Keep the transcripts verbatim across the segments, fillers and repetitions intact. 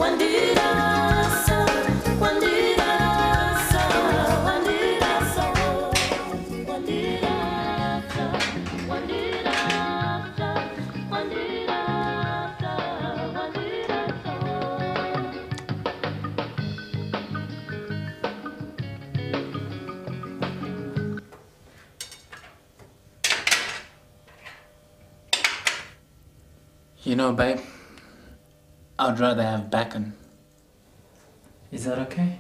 You know, babe, I'd rather have bacon. Is that okay?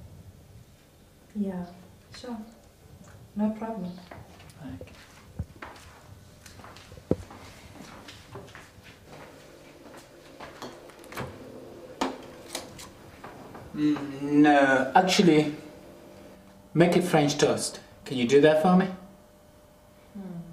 Yeah, sure. No problem. Okay. Mm, no, actually, make it French toast. Can you do that for me? Hmm.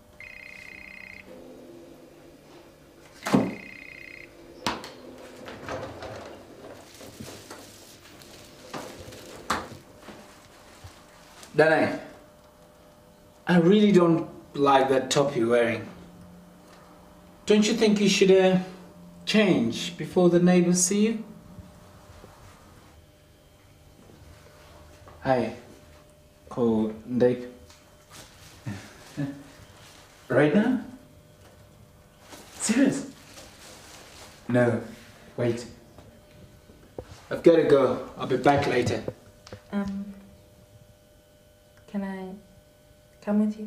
Danai, I really don't like that top you're wearing. Don't you think you should uh, change before the neighbors see you? Hi, call Dave. Right now? Serious? No, wait. I've got to go. I'll be back later. Um, can I come with you?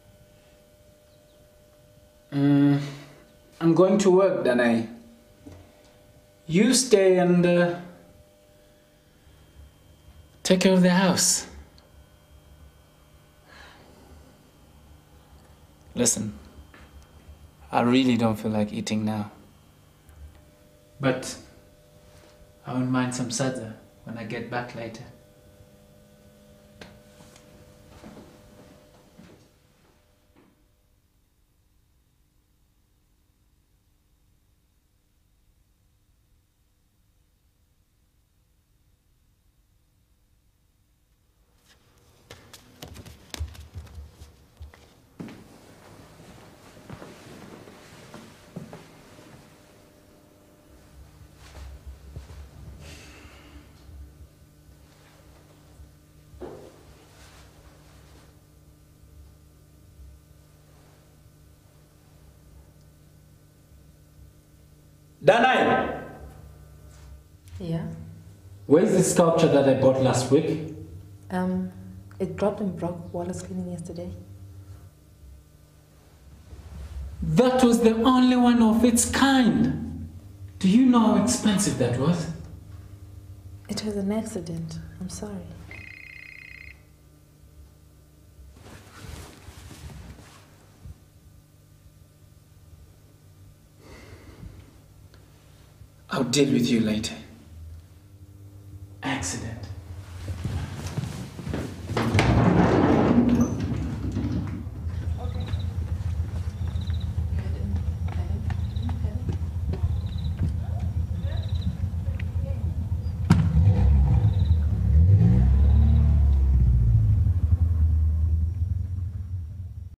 Um, I'm going to work, Danai. You stay and uh, take care of the house. Listen, I really don't feel like eating now. But I won't mind some sadza when I get back later. Danai! Yeah. Where's the sculpture that I bought last week? Um, it dropped and broke while I was cleaning yesterday. That was the only one of its kind. Do you know how expensive that was? It was an accident. I'm sorry. I'll deal with you later.